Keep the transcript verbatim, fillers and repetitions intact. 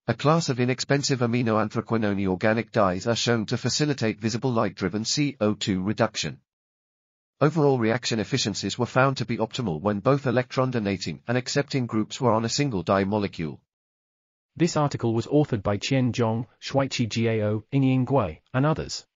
A class of inexpensive aminoanthraquinone organic dyes are shown to facilitate visible light-driven C O two reduction. Overall reaction efficiencies were found to be optimal when both electron donating and accepting groups were on a single dye molecule. This article was authored by Qian Zhang, Shuaiqi Gao, Yingying and others.